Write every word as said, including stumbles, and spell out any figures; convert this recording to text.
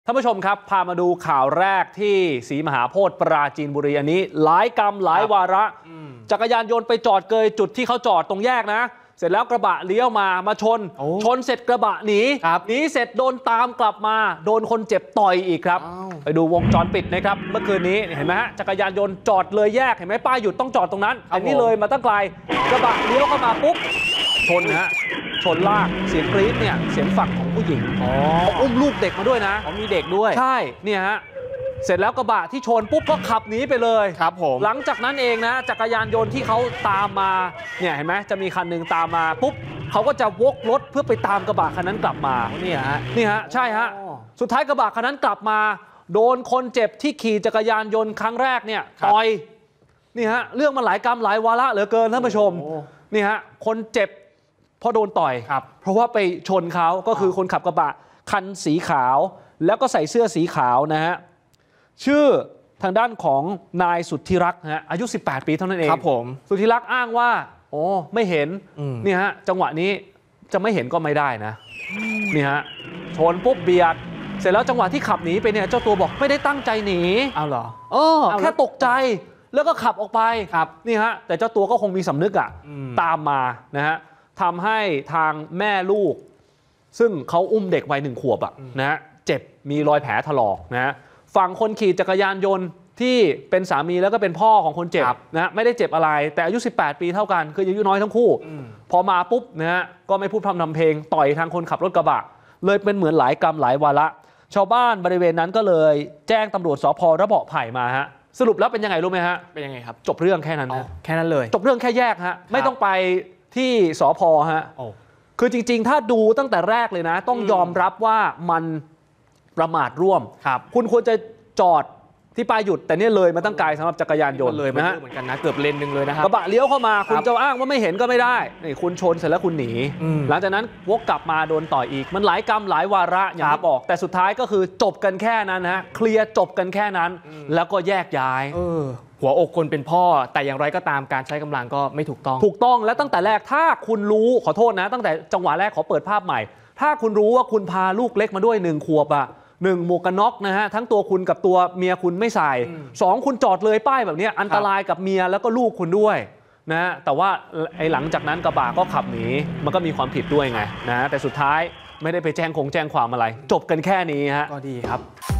ท่านผู้ชมครับพามาดูข่าวแรกที่ศรีมหาโพธิ์ปราจีนบุรีอันนี้หลายกรรมหลายวาระจักรยานยนต์ไปจอดเกยจุดที่เขาจอดตรงแยกนะเสร็จแล้วกระบะเลี้ยวมามาชนชนเสร็จกระบะหนีหนีเสร็จโดนตามกลับมาโดนคนเจ็บต่อยอีกครับไปดูวงจรปิดนะครับเมื่อคืนนี้เห็นไหมฮะจักรยานยนต์จอดเลยแยกเห็นไหมป้ายหยุดต้องจอดตรงนั้นอันนี้เลยมาตั้งไกลกระบะเลี้ยวเข้ามาปุ๊บชนนะฮะชนลากเสียงกรี๊ดเนี่ยเสียงฝักของผู้หญิงเขาอุ้มลูกเด็กมาด้วยนะเขามีเด็กด้วยใช่เนี่ยฮะเสร็จแล้วกระบะที่ชนปุ๊บก็ขับหนีไปเลยครับผมหลังจากนั้นเองนะจักรยานยนต์ที่เขาตามมาเนี่ยเห็นไหมจะมีคันหนึ่งตามมาปุ๊บเขาก็จะวกรถเพื่อไปตามกระบะคันนั้นกลับมานี่ฮะนี่ฮะใช่ฮะสุดท้ายกระบะคันนั้นกลับมาโดนคนเจ็บที่ขี่จักรยานยนต์ครั้งแรกเนี่ยต่อยนี่ฮะเรื่องมันหลายกรรมหลายวาระเหลือเกินท่านผู้ชมนี่ฮะคนเจ็บเพราะโดนต่อยเพราะว่าไปชนเขาก็คือคนขับกระบะคันสีขาวแล้วก็ใส่เสื้อสีขาวนะฮะชื่อทางด้านของนายสุทธิรักษ์ฮะอายุสิบแปดปีเท่านั้นเองครับผมสุทธิรักษ์อ้างว่าโอ้ไม่เห็นนี่ฮะจังหวะนี้จะไม่เห็นก็ไม่ได้นะนี่ฮะชนปุ๊บเบียดเสร็จแล้วจังหวะที่ขับหนีไปเนี่ยเจ้าตัวบอกไม่ได้ตั้งใจหนีเอาเหรอเออแค่ตกใจแล้วก็ขับออกไปครับนี่ฮะแต่เจ้าตัวก็คงมีสำนึกอ่ะตามมานะฮะทำให้ทางแม่ลูกซึ่งเขาอุ้มเด็กวัยหนึ่งขวบอ่ะนะฮะเจ็บมีรอยแผลถลอกนะฮะฝั่งคนขี่จักรยานยนต์ที่เป็นสามีแล้วก็เป็นพ่อของคนเจ็บนะไม่ได้เจ็บอะไรแต่อายุสิบแปดปีเท่ากันคืออายุน้อยทั้งคู่พอมาปุ๊บนะฮะก็ไม่พูดพร่ำทำเพลงต่อยทางคนขับรถกระบะเลยเป็นเหมือนหลายกรรมหลายวาระชาวบ้านบริเวณนั้นก็เลยแจ้งตำรวจสภ.ระเบาะไผ่มาฮะสรุปแล้วเป็นยังไงรู้ไหมฮะเป็นยังไงครับจบเรื่องแค่นั้นนะแค่นั้นเลยจบเรื่องแค่แยกฮะไม่ต้องไปที่สภ.ฮะคือจริงๆถ้าดูตั้งแต่แรกเลยนะต้องยอมรับว่ามันประมาทร่วมคุณควรจะจอดที่ป้ายหยุดแต่เนี่ยเลยมาตั้งไกลสำหรับจักรยานยนต์เลยนะฮะเหมือนกันนะเกือบเลนหนึ่งเลยนะครับกระบะเลี้ยวเข้ามาคุณจะอ้างว่าไม่เห็นก็ไม่ได้นี่คุณชนเสร็จแล้วคุณหนีหลังจากนั้นวกกลับมาโดนต่ออีกมันหลายกรรมหลายวาระอย่างที่บอกแต่สุดท้ายก็คือจบกันแค่นั้นนะเคลียร์จบกันแค่นั้นแล้วก็แยกย้ายหัวอกคนเป็นพ่อแต่อย่างไรก็ตามการใช้กำลังก็ไม่ถูกต้องถูกต้องและตั้งแต่แรกถ้าคุณรู้ขอโทษนะตั้งแต่จังหวะแรกขอเปิดภาพใหม่ถ้าคุณรู้ว่าคุณพาลูกเล็กมาด้วยหนึ่งขวบอะหนึ่งหมวกกันน็อกนะฮะทั้งตัวคุณกับตัวเมียคุณไม่ใส่สองคุณจอดเลยป้ายแบบนี้อันตรายกับเมียแล้วก็ลูกคุณด้วยนะแต่ว่าไอ้หลังจากนั้นกระบะก็ขับหนีมันก็มีความผิดด้วยไงนะแต่สุดท้ายไม่ได้ไปแจ้งคงแจ้งความอะไรจบกันแค่นี้ฮะก็ดีครับ